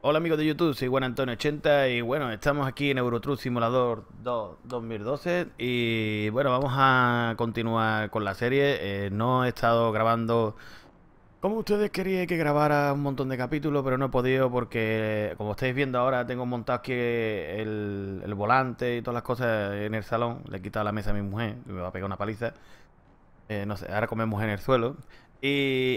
Hola amigos de YouTube, soy Juan Antonio 80 y bueno, estamos aquí en Euro Truck Simulator 2 2012 y bueno, vamos a continuar con la serie. No he estado grabando como ustedes querían que grabara un montón de capítulos, pero no he podido porque, como estáis viendo ahora, tengo montado aquí el volante y todas las cosas en el salón. Le he quitado la mesa a mi mujer y me va a pegar una paliza. No sé, ahora comemos en el suelo. Y...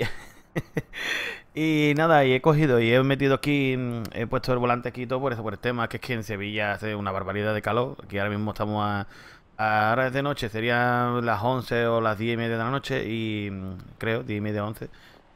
Y nada, y he cogido y he metido aquí, he puesto el volante aquí y todo por eso, por el tema, que es que en Sevilla hace una barbaridad de calor. Aquí ahora mismo estamos ahora es de noche, serían las 11 o las 10 y media de la noche, y creo, 10 y media, 11.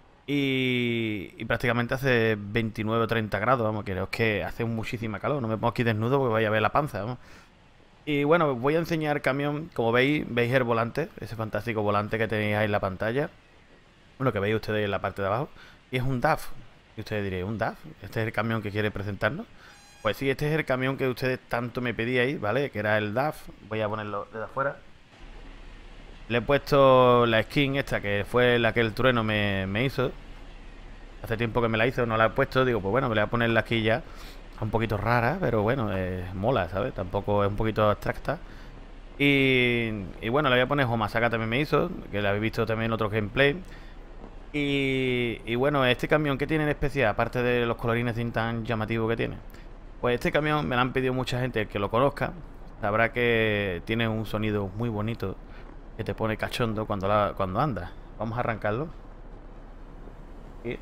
Y prácticamente hace 29 o 30 grados, vamos, creo es que hace muchísima calor. No me pongo aquí desnudo porque vaya a ver la panza, vamos. Y bueno, os voy a enseñar el camión. Como veis el volante, ese fantástico volante que tenéis ahí en la pantalla. Bueno, que veis ustedes en la parte de abajo. Y es un DAF. Y ustedes diréis, ¿un DAF? ¿Este es el camión que quiere presentarnos? Pues sí, este es el camión que ustedes tanto me pedíais, ¿vale? Que era el DAF. Voy a ponerlo desde afuera. Le he puesto la skin esta, que fue la que el trueno me hizo. Hace tiempo que me la hizo, no la he puesto. Digo, pues bueno, me la voy a poner aquí ya. Es un poquito rara, pero bueno, mola, ¿sabes? Tampoco es un poquito abstracta. Y bueno, le voy a poner Homasaka, también me hizo, que la habéis visto también en otro gameplay. Y bueno, este camión, ¿qué tiene en especial? Aparte de los colorines tan llamativos que tiene. Pues este camión me lo han pedido mucha gente, el que lo conozca sabrá que tiene un sonido muy bonito que te pone cachondo cuando anda. Vamos a arrancarlo. Y...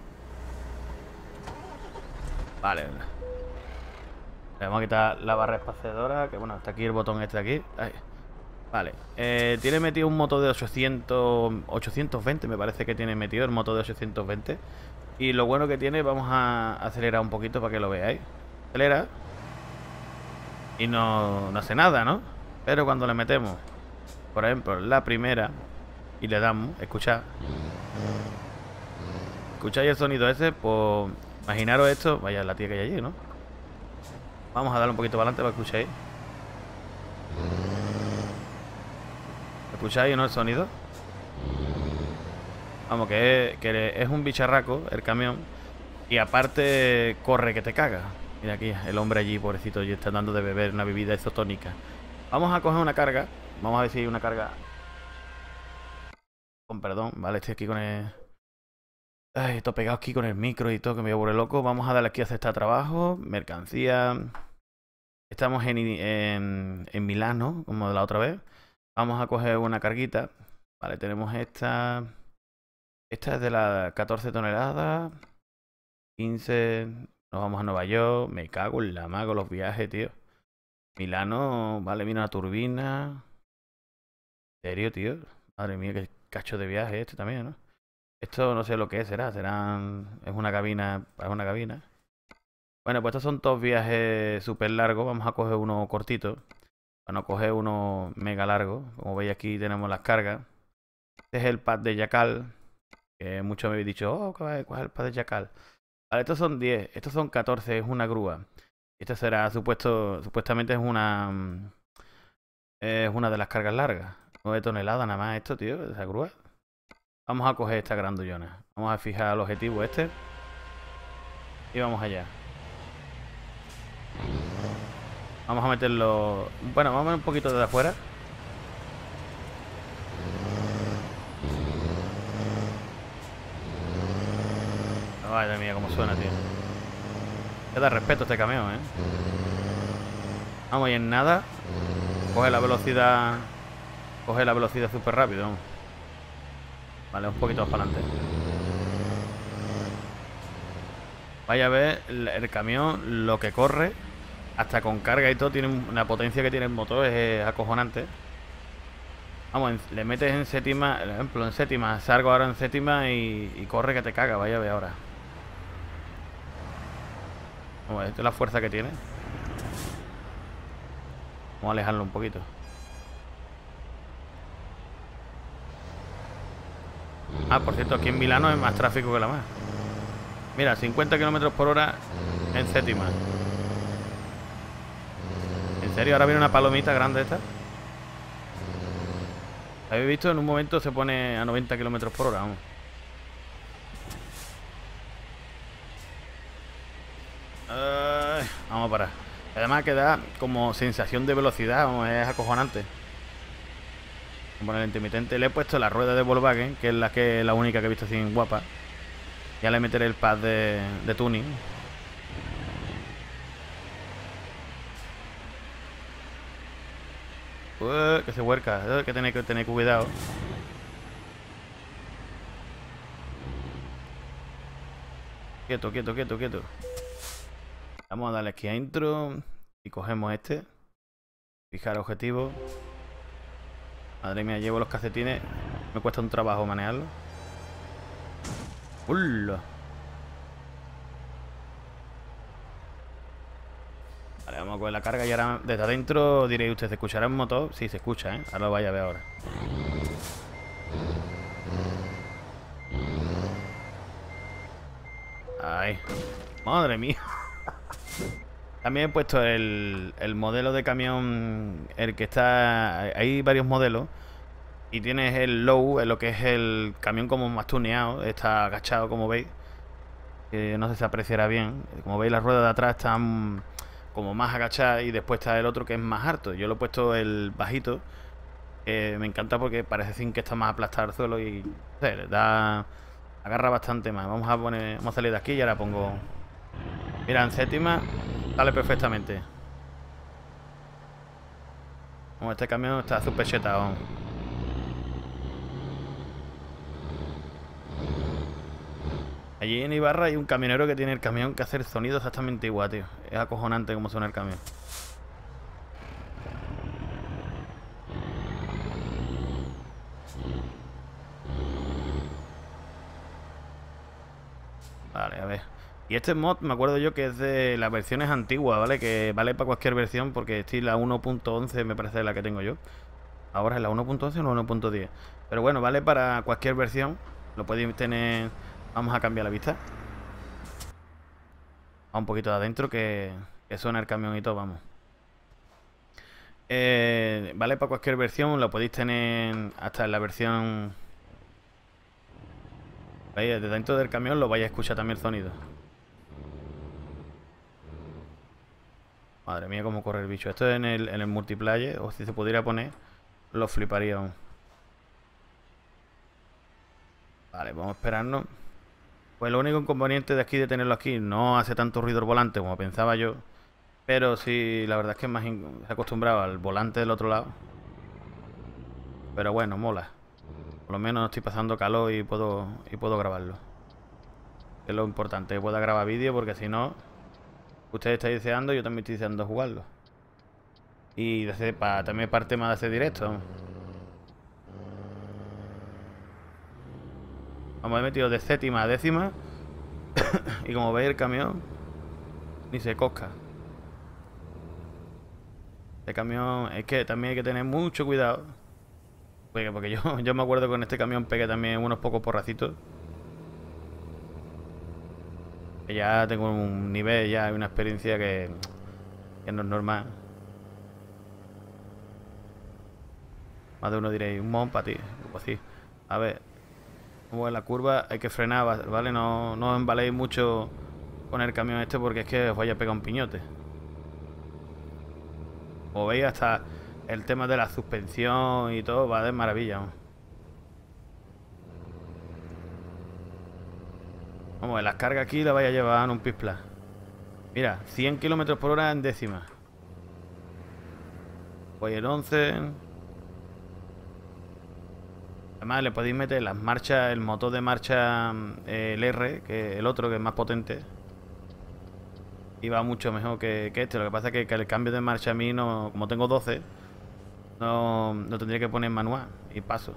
Vale. Le vamos a quitar la barra espaciadora, que bueno, está aquí el botón este de aquí. Ahí. Vale, tiene metido un motor de 820, me parece que tiene metido el motor de 820. Y lo bueno que tiene, vamos a acelerar un poquito para que lo veáis. Acelera y no hace nada, ¿no? Pero cuando le metemos, por ejemplo, la primera y le damos, escuchad. ¿Escucháis el sonido ese? Pues imaginaros esto. Vaya, la tía que hay allí, ¿no? Vamos a darle un poquito para adelante para que escuchéis. ¿Escucháis, no, el sonido? Vamos, que es un bicharraco el camión. Y aparte corre que te caga. Mira aquí, el hombre allí, pobrecito, y está dando de beber una bebida isotónica. Vamos a coger una carga. Vamos a ver si hay una carga. Con perdón, vale, estoy aquí con el... Ay, estoy pegado aquí con el micro y todo, que me voy a volver loco. Vamos a darle aquí a aceptar trabajo. Mercancía. Estamos en Milano, como de la otra vez. Vamos a coger una carguita. Vale, tenemos esta. Esta es de las 14 toneladas. 15. Nos vamos a Nueva York. Me cago en la mago los viajes, tío. Milano, vale, mira una turbina. ¿En serio, tío? Madre mía, qué cacho de viaje este también, ¿no? Esto no sé lo que es, será. Es una cabina. Es una cabina. Bueno, pues estos son todos viajes súper largos. Vamos a coger uno cortito. Para no coger uno mega largo. Como veis aquí tenemos las cargas. Este es el pad de Yacal. Que muchos me habéis dicho, oh, ¿cuál es el pad de Yacal? Vale, estos son 10, estos son 14, es una grúa. Esta será, supuestamente es una de las cargas largas. 9 toneladas nada más esto, tío, esa grúa. Vamos a coger esta grandullona. Vamos a fijar el objetivo este. Y vamos allá. Vamos a meterlo... Bueno, vamos a ver un poquito desde afuera. Madre mía, cómo suena, tío. Que da respeto a este camión, ¿eh? Vamos, y en nada. Coge la velocidad súper rápido. Vale, un poquito más para adelante. Vaya a ver el camión, lo que corre. Hasta con carga y todo, tiene una potencia que tiene el motor, es acojonante. Vamos, le metes en séptima, por ejemplo, en séptima, salgo ahora en séptima y corre que te caga, vaya a ver ahora. Vamos, esta es la fuerza que tiene. Vamos a alejarlo un poquito. Ah, por cierto, aquí en Milano hay más tráfico que la más. Mira, 50 km por hora en séptima. ¿En serio? Ahora viene una palomita grande esta. ¿Habéis visto? En un momento se pone a 90 km por hora, vamos. Ay, vamos a parar. Además que da como sensación de velocidad, vamos, es acojonante. Vamos a poner el intermitente. Le he puesto la rueda de Volkswagen, que es la única que he visto así guapa. Ya le meteré el pad de tuning. Que se huerca, hay que tener cuidado. Quieto, quieto, quieto, quieto. Vamos a darle aquí a intro. Y cogemos este. Fijar objetivo. Madre mía, llevo los calcetines. Me cuesta un trabajo manejarlo. ¡Ulla! Vale, vamos a coger la carga y ahora desde adentro diréis usted, ¿se escuchará el motor? Sí, se escucha, ¿eh? Ahora lo vaya a ver ahora. Ay, madre mía. También he puesto el modelo de camión, el que está... Hay varios modelos. Y tienes el low, lo que es el camión como más tuneado. Está agachado, como veis. Que no sé si se apreciará bien. Como veis, las ruedas de atrás están como más agachadas. Y después está el otro que es más alto. Yo lo he puesto el bajito. Me encanta porque parece sin que está más aplastado al suelo. Y no sé, le da... Agarra bastante más. Vamos a salir de aquí y ahora pongo... Mira, en séptima sale perfectamente. Como este camión está súper chetado. Allí en Ibarra hay un camionero que tiene el camión que hace el sonido exactamente igual, tío. Es acojonante cómo suena el camión. Vale, a ver. Y este mod me acuerdo yo que es de las versiones antiguas, ¿vale? Que vale para cualquier versión porque estoy la 1.11 me parece la que tengo yo. Ahora es la 1.11 o la 1.10. Pero bueno, vale para cualquier versión. Lo podéis tener... Vamos a cambiar la vista. A un poquito de adentro que suena el camión y todo, vamos. Vale para cualquier versión. Lo podéis tener hasta en la versión... ¿Veis? Desde dentro del camión lo vais a escuchar también el sonido. Madre mía, cómo corre el bicho. Esto es en el multiplayer, o si se pudiera poner, lo fliparía aún. Vale, vamos a esperarnos. Pues lo único inconveniente de aquí, de tenerlo aquí, no hace tanto ruido el volante como pensaba yo. Pero sí, la verdad es que es más se acostumbrado al volante del otro lado. Pero bueno, mola. Por lo menos no estoy pasando calor y puedo grabarlo. Es lo importante, que pueda grabar vídeo porque si no, ustedes estáis deseando, yo también estoy deseando jugarlo. Y también parte más de hacer directo. Vamos, he metido de séptima a décima. Y como veis el camión ni se cosca. Este camión es que también hay que tener mucho cuidado. Porque yo me acuerdo que con este camión pegué también unos pocos porracitos. Que ya tengo un nivel, ya una experiencia que no es normal. Más de uno diréis, un mon para ti. Pues sí. A ver, como en la curva hay que frenar, ¿vale? No os embaléis mucho con el camión este porque es que os vaya a pegar un piñote. Como veis, hasta el tema de la suspensión y todo va de maravilla, ¿no? Vamos, las cargas aquí las vaya a llevar en un pispla. Mira, 100 kilómetros por hora en décima. Pues el 11. Además le podéis meter las marchas, el motor de marcha, el R, que el otro que es más potente. Y va mucho mejor que este. Lo que pasa es que el cambio de marcha a mí no, como tengo 12, no tendría que poner manual. Y paso.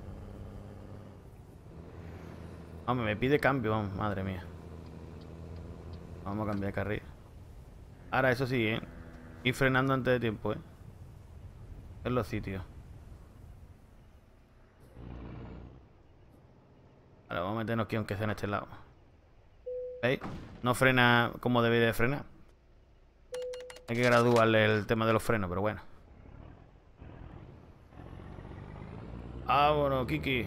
Hombre, me pide cambio, vamos, madre mía. Vamos a cambiar de carril. Ahora, eso sí, ¿eh? Ir frenando antes de tiempo, ¿eh? En los sitios. Ahora vamos a meternos aquí aunque sea en este lado. ¿Veis? No frena como debe de frenar. Hay que graduarle el tema de los frenos, pero bueno. Ah, bueno, Kiki.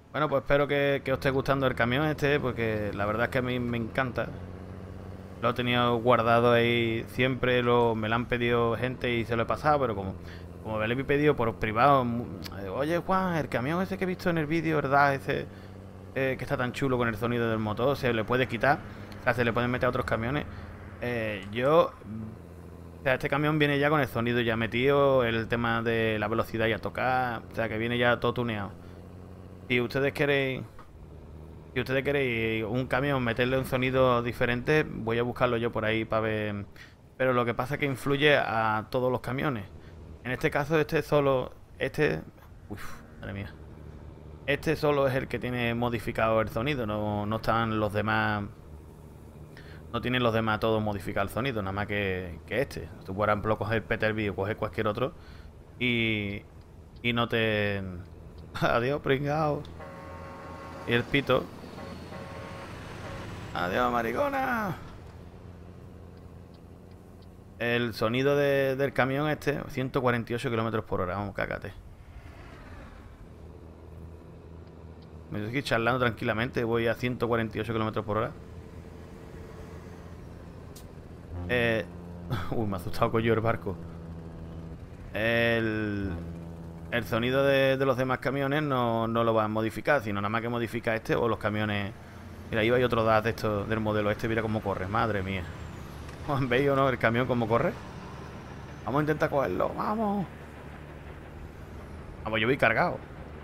Bueno, pues espero que os esté gustando el camión este, porque la verdad es que a mí me encanta. Lo he tenido guardado ahí siempre, me lo han pedido gente y se lo he pasado, pero como me lo he pedido por privado, oye Juan, el camión ese que he visto en el vídeo, ¿verdad? Ese que está tan chulo con el sonido del motor, se le puede quitar, o sea, se le pueden meter a otros camiones. O sea, este camión viene ya con el sonido ya metido, el tema de la velocidad ya tocada, o sea, que viene ya todo tuneado. Si ustedes queréis... Si ustedes queréis un camión, meterle un sonido diferente, voy a buscarlo yo por ahí para ver. Pero lo que pasa es que influye a todos los camiones. En este caso, este solo. Este. Uf, madre mía. Este solo es el que tiene modificado el sonido. No están los demás. No tienen los demás todos modificado el sonido, nada más que este. Tú, por ejemplo, coger Peterbilt o coger cualquier otro. Y. Y no te. Adiós, pringao. Y el pito. Adiós, maricona. El sonido del camión este, 148 kilómetros por hora. Vamos, cágate. Me estoy charlando tranquilamente. Voy a 148 kilómetros por hora. Uy, me ha asustado con yo el barco. El sonido de los demás camiones no lo van a modificar, sino nada más que modifica este o los camiones. Mira, ahí hay otro DAS de esto, del modelo este. Mira cómo corre, madre mía. ¿Veis o no el camión cómo corre? Vamos a intentar cogerlo, vamos. Vamos, yo voy cargado.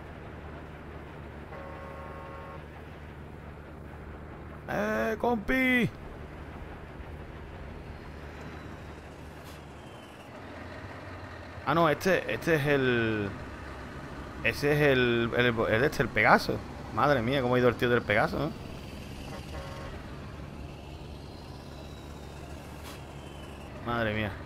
Compi! Ah, no, este es el... Ese es el Pegaso. Madre mía, cómo ha ido el tío del Pegaso, ¿no? Madre mía.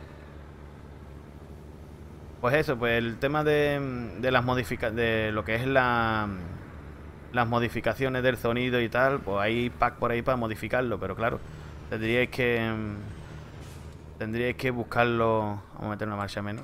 Pues eso, pues el tema de las modificaciones, de lo que es las modificaciones del sonido y tal, pues hay pack por ahí para modificarlo, pero claro, tendríais que buscarlo. Vamos a meter una marcha menos.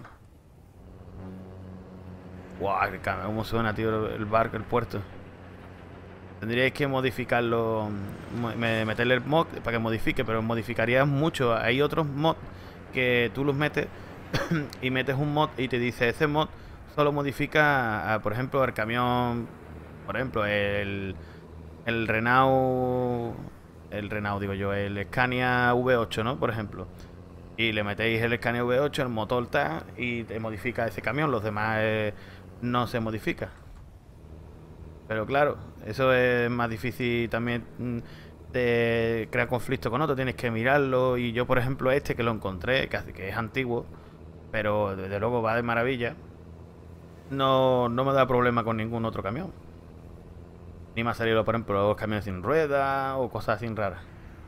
Guau, cómo suena, tío, el barco, el puerto. Tendríais que modificarlo, meterle el mod para que modifique, pero modificarías mucho. Hay otros mods que tú los metes y metes un mod y te dice, ese mod solo modifica, por ejemplo, el camión, por ejemplo, el Renault, digo yo, el Scania V8, ¿no? Por ejemplo. Y le metéis el Scania V8, el motor está y te modifica ese camión, los demás no se modifica. Pero claro, eso es más difícil también de crear conflicto con otro, tienes que mirarlo. Y yo, por ejemplo, este que lo encontré, que es antiguo, pero desde luego va de maravilla, no me da problema con ningún otro camión. Ni me ha salido, por ejemplo, los camiones sin ruedas o cosas así raras.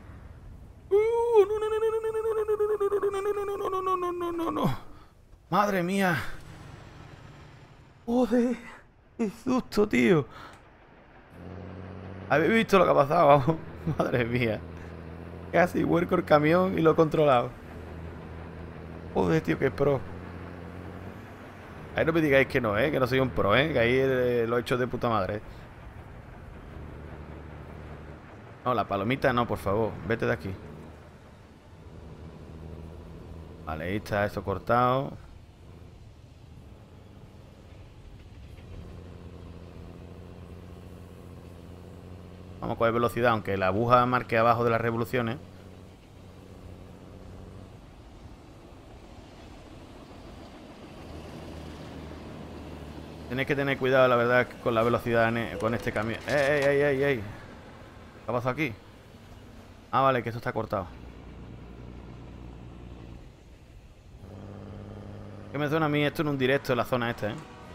No. Madre mía. Joder, qué susto, tío. ¿Habéis visto lo que ha pasado? Madre mía. Casi vuelco el camión y lo he controlado. Joder, tío, qué pro. Ahí no me digáis que no soy un pro, que ahí lo he hecho de puta madre. No, la palomita no, por favor. Vete de aquí. Vale, ahí está eso cortado. Vamos a coger velocidad, aunque la aguja marque abajo de las revoluciones. Tenéis que tener cuidado, la verdad, con la velocidad con este camión. ¡Ey! ¿Qué ha pasado aquí? Ah, vale, que esto está cortado. Que me suena a mí esto en un directo en la zona esta,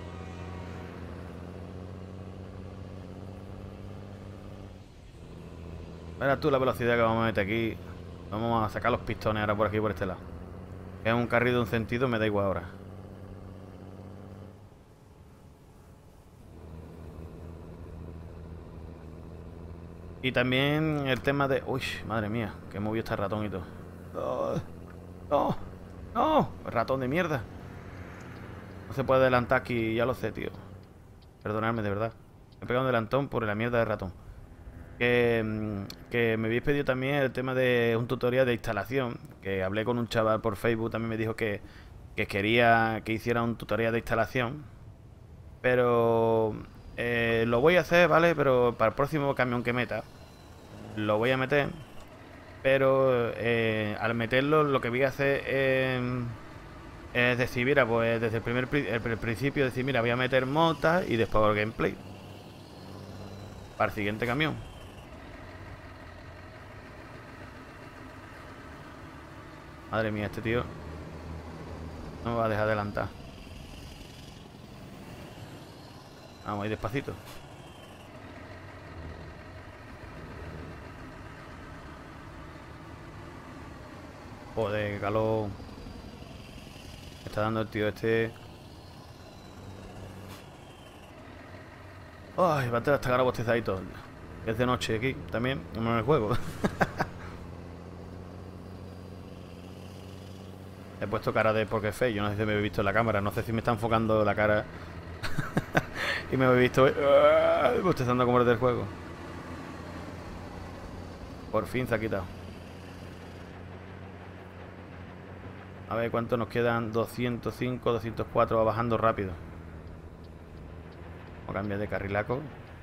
Verás tú la velocidad que vamos a meter aquí. Vamos a sacar los pistones ahora por aquí, por este lado. Es un carril de un sentido, me da igual ahora. Y también el tema de... Uy, madre mía, que movió este ratón y todo. No, no, ratón de mierda. No se puede adelantar aquí, ya lo sé, tío. Perdonadme, de verdad. he pegado un delantón por la mierda de ratón. Que me habéis pedido también el tema de un tutorial de instalación. Que hablé con un chaval por Facebook, también me dijo que quería que hiciera un tutorial de instalación. Pero lo voy a hacer, ¿vale? Pero para el próximo camión que meta, lo voy a meter. Pero al meterlo, lo que voy a hacer es decir, mira, pues desde el principio decir, mira, voy a meter motas y después el gameplay para el siguiente camión. Madre mía, este tío no me va a dejar adelantar. Vamos a ir despacito. Joder, qué calor me está dando el tío este. Ay, va a estar hasta cara bostezadito. Es de noche aquí también, como en el juego. He puesto cara de porque feo. Yo no sé si me he visto en la cámara. No sé si me está enfocando la cara. Y me he visto bostezando como el del juego. Por fin se ha quitado. A ver cuánto nos quedan. 205, 204. Va bajando rápido. Vamos a cambiar de carrilaco.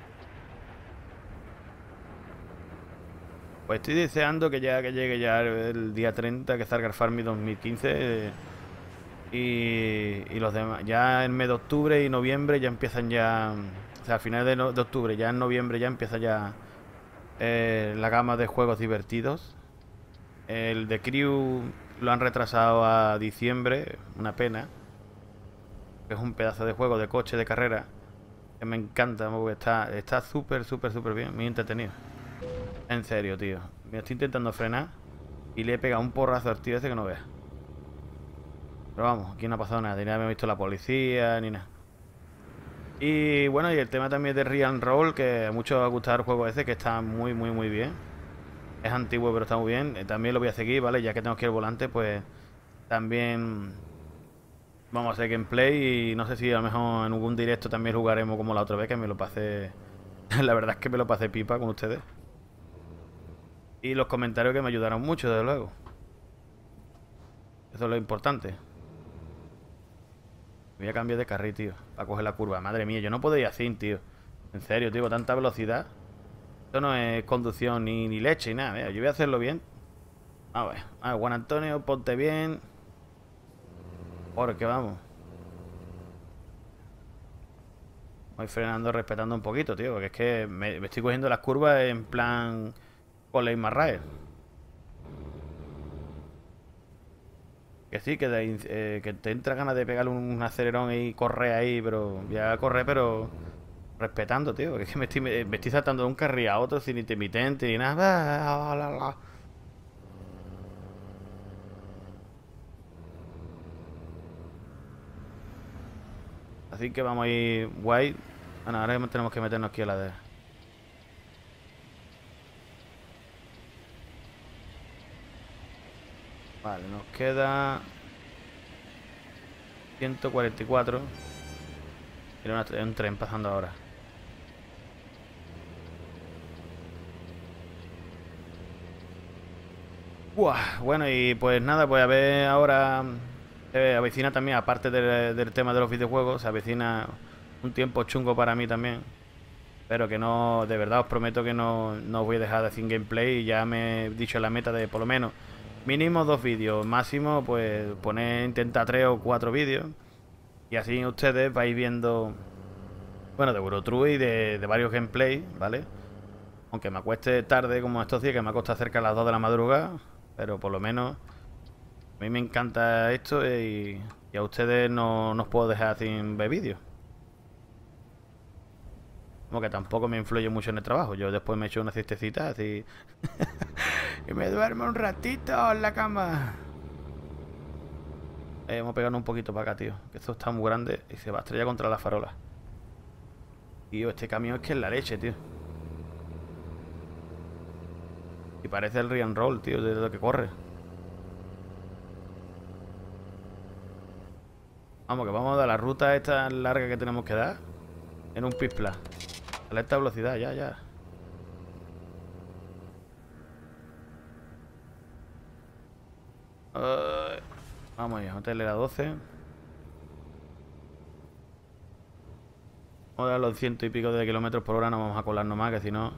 Pues estoy deseando que llegue ya el día 30, que salga el Farming 2015. Y los demás. Ya en mes de octubre y noviembre ya empiezan ya. O sea, a finales de octubre, ya en noviembre ya empieza ya la gama de juegos divertidos. El de Crew lo han retrasado a diciembre, una pena. Es un pedazo de juego de coche de carrera que me encanta, porque está súper, súper, súper bien, muy entretenido. En serio, tío. Me estoy intentando frenar y le he pegado un porrazo al tío ese que no veas. Pero vamos, aquí no ha pasado nada, ni nada me ha visto la policía, ni nada. Y bueno, y el tema también de Real Roll, que a muchos os ha gustado el juego ese, que está muy, muy, muy bien. Es antiguo, pero está muy bien. También lo voy a seguir, ¿vale? Ya que tengo aquí el volante, pues también vamos a hacer gameplay. Y no sé si a lo mejor en algún directo también jugaremos como la otra vez, que me lo pasé. La verdad es que me lo pasé pipa con ustedes. Y los comentarios que me ayudaron mucho, desde luego. Eso es lo importante. Voy a cambiar de carril, tío, para coger la curva. Madre mía, yo no puedo ir así, tío. En serio, tío, con tanta velocidad. Esto no es conducción ni leche ni nada. Mira, yo voy a hacerlo bien. A ver, Juan Antonio, ponte bien. Porque vamos. Voy frenando, respetando un poquito, tío. Porque es que me estoy cogiendo las curvas en plan Colin Marrae. Que sí, que te entra ganas de pegarle un acelerón y correr ahí, pero ya correr, pero respetando, tío. Que es que me estoy saltando de un carril a otro sin intermitente ni nada. Así que vamos a ir guay. Bueno, ahora tenemos que meternos aquí a la de... Vale, nos queda 144. Mira, un tren pasando ahora. Buah, bueno, y pues nada, pues a ver ahora avecina también, aparte del tema de los videojuegos, se avecina un tiempo chungo para mí también. Pero que no, de verdad os prometo que no os voy a dejar de hacer gameplay. Y ya me he dicho la meta de por lo menos mínimo 2 vídeos, máximo pues intentar 3 o 4 vídeos. Y así ustedes vais viendo, bueno, de Eurotruck y de varios gameplays, ¿vale? Aunque me acueste tarde como estos días, que me acuesta cerca a las 2 de la madrugada. Pero por lo menos a mí me encanta esto y a ustedes no os puedo dejar sin ver vídeos. Como que tampoco me influye mucho en el trabajo. Yo después me echo una siestecita así y me duermo un ratito en la cama. Vamos a pegarnos un poquito para acá, tío. Que esto está muy grande y se va a estrellar contra la farola. Tío, este camión es que es la leche, tío. Y parece el Ryan Roll, tío, de lo que corre. Vamos, que vamos a dar la ruta esta larga que tenemos que dar en un pispla. Alerta de velocidad, ya, ya. Vamos allá, hotel era 12. Vamos a dar los ciento y pico de kilómetros por hora, no vamos a colarnos más, que si no...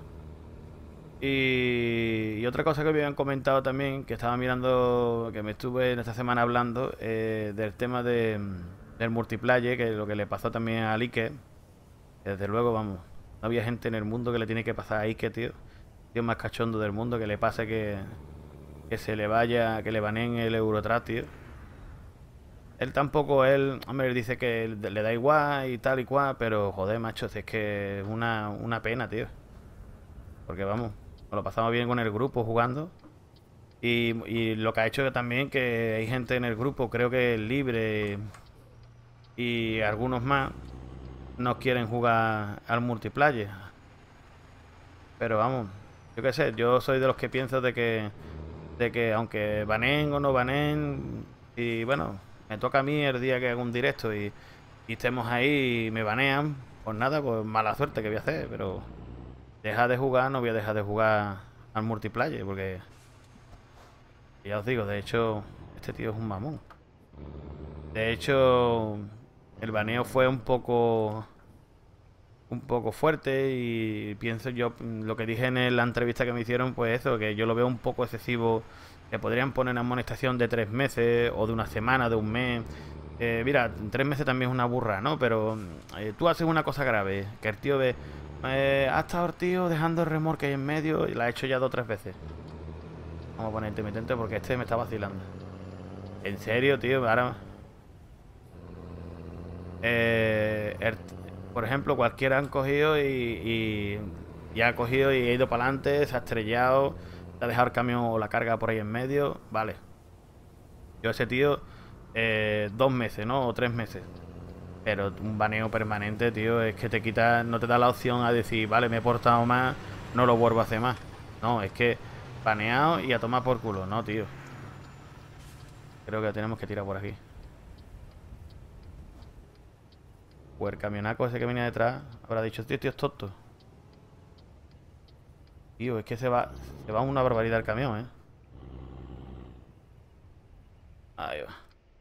Y otra cosa que me habían comentado también, que estaba mirando, que me estuve en esta semana hablando, del tema del multiplayer, que lo que le pasó también a Ike. Desde luego, vamos, no había gente en el mundo que le tiene que pasar a Ike, tío. Tío más cachondo del mundo, que le pase que se le vaya, que le baneen el Eurotrack, tío. Él tampoco, hombre, él dice que le da igual y tal y cual, pero joder, macho, es que es una pena, tío. Porque vamos, nos lo pasamos bien con el grupo jugando. Y lo que ha hecho también que hay gente en el grupo, creo que Libre y algunos más, no quieren jugar al multiplayer. Pero vamos, yo qué sé, yo soy de los que pienso de que aunque baneen o no baneen, y bueno, me toca a mí el día que hago un directo y estemos ahí y me banean, pues nada, pues mala suerte que voy a hacer, pero deja de jugar, no voy a dejar de jugar al multiplayer, porque ya os digo, de hecho, este tío es un mamón. De hecho, el baneo fue un poco fuerte y pienso yo, lo que dije en la entrevista que me hicieron, pues eso, que yo lo veo un poco excesivo, que podrían poner una amonestación de 3 meses o de una semana, de un mes. Mira, 3 meses también es una burra, ¿no? Pero tú haces una cosa grave, que el tío ve, ha estado el tío dejando el remolque ahí en medio y la ha hecho ya 2 o 3 veces. Vamos a poner intermitente porque este me está vacilando. ¿En serio, tío? Ahora... Eh, el- por ejemplo, cualquiera han cogido y ha cogido y ha ido para adelante, se ha estrellado, se ha dejado el camión o la carga por ahí en medio. Vale. Yo ese tío, 2 meses, ¿no? O 3 meses. Pero un baneo permanente, tío, es que te quita, no te da la opción a decir, vale, me he portado más, no lo vuelvo a hacer más. No, es que baneado y a tomar por culo, no, tío. Creo que tenemos que tirar por aquí. O el camionaco ese que venía detrás habrá dicho, tío, es tonto. Tío, es que se va una barbaridad el camión, ¿eh? Ahí va.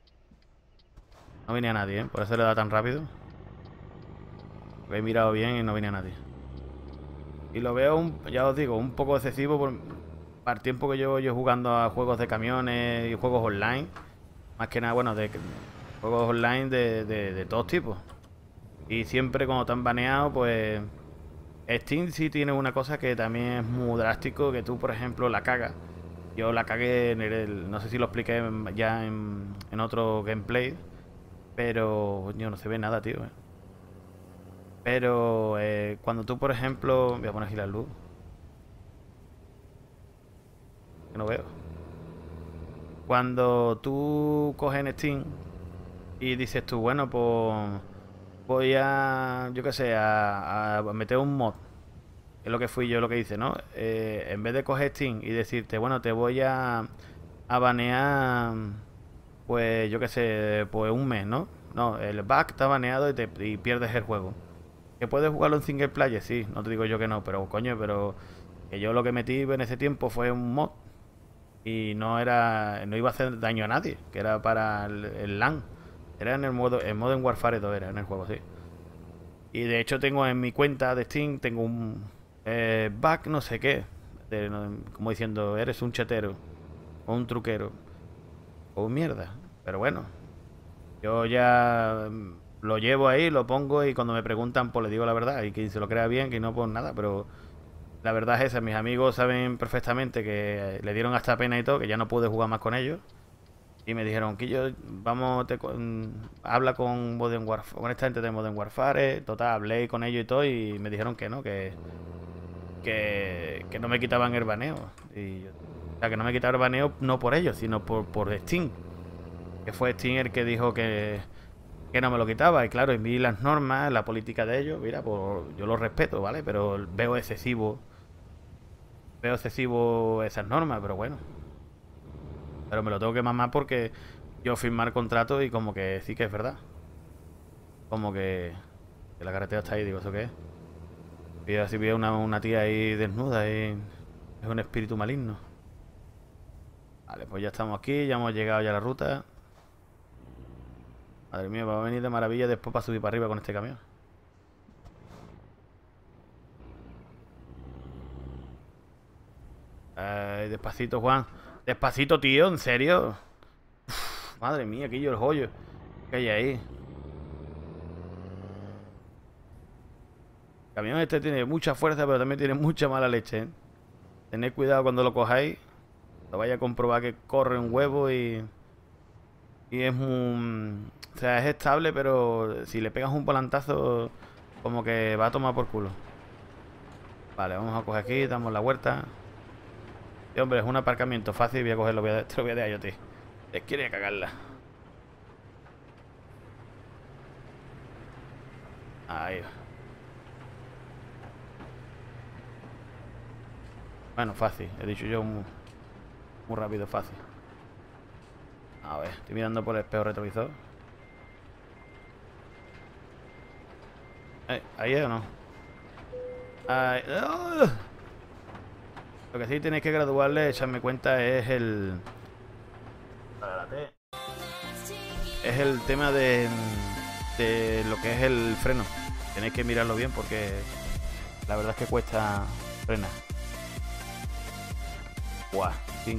No venía nadie, ¿eh? Por eso le da tan rápido. Lo he mirado bien y no venía nadie. Y lo veo, ya os digo, un poco excesivo para el tiempo que llevo yo jugando a juegos de camiones y juegos online. Más que nada, bueno, de juegos online de todos tipos. Y siempre cuando te han baneado, pues... Steam sí tiene una cosa que también es muy drástico, que tú, por ejemplo, la cagas. Yo la cagué no sé si lo expliqué ya en otro gameplay, pero yo no se ve nada, tío. Pero cuando tú, por ejemplo, voy a poner aquí la luz, que no veo. Cuando tú coges en Steam y dices tú, bueno, pues voy a, yo qué sé, a meter un mod, que es lo que fui yo lo que hice, ¿no? En vez de coger Steam y decirte, bueno, te voy a banear, pues yo qué sé, pues un mes, ¿no? No, el bug está baneado y pierdes el juego. ¿Que puedes jugarlo en single player? Sí, no te digo yo que no, pero coño, pero que yo lo que metí en ese tiempo fue un mod y no iba a hacer daño a nadie, que era para el LAN. Era en el Modern Warfare 2 era en el juego, sí. Y de hecho tengo en mi cuenta de Steam, tengo un bug no sé qué, como diciendo, eres un chetero, o un truquero, o un mierda. Pero bueno, yo ya lo llevo ahí, lo pongo y cuando me preguntan, pues le digo la verdad. Y quien se lo crea bien, que no, pues nada. Pero la verdad es esa. Mis amigos saben perfectamente que le dieron hasta pena y todo, que ya no pude jugar más con ellos. Y me dijeron que yo, vamos, habla con esta gente de Modern Warfare. Total, hablé con ellos y todo. Y me dijeron que no, que no me quitaban el baneo. O sea, que no me quitaban el baneo no por ellos, sino por Steam. Que fue Steam el que dijo que no me lo quitaba. Y claro, y vi las normas, la política de ellos, mira, pues yo lo respeto, ¿vale? Pero veo excesivo esas normas, pero bueno. Pero me lo tengo que mamar porque yo firmar contrato y como que sí que es verdad. Como que la carretera está ahí, digo, ¿eso qué es? Y así vi a una tía ahí desnuda y es un espíritu maligno. Vale, pues ya estamos aquí, ya hemos llegado ya a la ruta. Madre mía, va a venir de maravilla después para subir para arriba con este camión. Despacito, Juan. Despacito, tío, ¿en serio? Uf, madre mía, que yo el joyo que hay ahí. El camión este tiene mucha fuerza, pero también tiene mucha mala leche, ¿eh? Tened cuidado cuando lo cojáis. Lo vais a comprobar que corre un huevo y es un... O sea, es estable, pero si le pegas un volantazo, como que va a tomar por culo. Vale, vamos a coger aquí, damos la vuelta. Y hombre, es un aparcamiento fácil. Voy a cogerlo, te lo voy a dejar yo a ti. Les quiere cagarla. Ahí va. Bueno, fácil. He dicho yo muy rápido, fácil. A ver, estoy mirando por el espejo retrovisor. ¿Ahí es o no? Ahí. ¡Oh! Lo que sí tenéis que graduarle, echarme cuenta, es el... Es el tema de lo que es el freno. Tenéis que mirarlo bien porque la verdad es que cuesta frenar. Guau,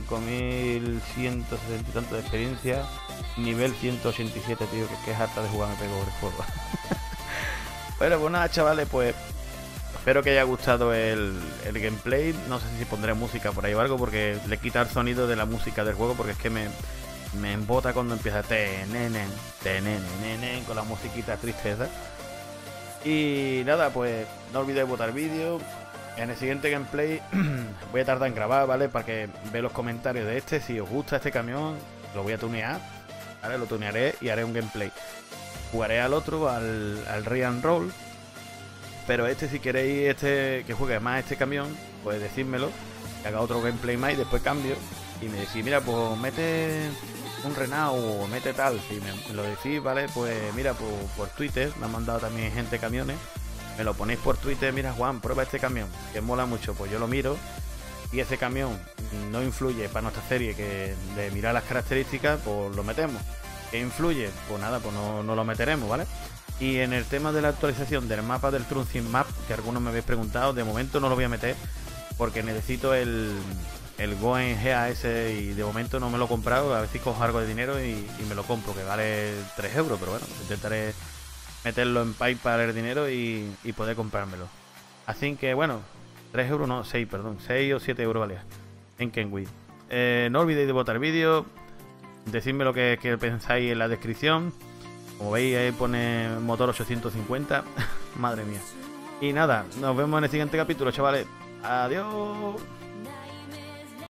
5160 y tanto de experiencia. Nivel 187, tío, que es harta de jugar, me pego por el juego. Bueno, pues nada, chavales, pues espero que haya gustado el gameplay. No sé si pondré música por ahí o algo, porque le quita el sonido de la música del juego, porque es que me embota cuando empieza tenenen, con la musiquita tristeza. Y nada, pues no olvidéis votar vídeo. En el siguiente gameplay voy a tardar en grabar, ¿vale? Para que veáis los comentarios de este. Si os gusta este camión, lo voy a tunear, ¿vale? Lo tunearé y haré un gameplay. Jugaré al otro, al Ride and Roll. Pero este, si queréis que juegue más este camión, pues decídmelo, que haga otro gameplay más y después cambio. Y me decís, mira, pues mete un Renault o mete tal. Si me lo decís, ¿vale? Pues mira, por Twitter, me han mandado también gente camiones. Me lo ponéis por Twitter, mira Juan, prueba este camión, que mola mucho, pues yo lo miro. Y ese camión no influye para nuestra serie, que de mirar las características, pues lo metemos. ¿Qué influye? Pues nada, pues no lo meteremos, ¿vale? Y en el tema de la actualización del mapa del Truncing Map, que algunos me habéis preguntado, de momento no lo voy a meter porque necesito el Goen GAS y de momento no me lo he comprado. A ver si cojo algo de dinero y me lo compro, que vale 3 euros, pero bueno, intentaré meterlo en PayPal el dinero y poder comprármelo. Así que bueno, 3 euros no, 6, perdón, 6 o 7 euros valía en Kenway. No olvidéis de votar vídeo, decidme lo que pensáis en la descripción. Como veis, ahí pone motor 850. Madre mía. Y nada, nos vemos en el siguiente capítulo, chavales. Adiós.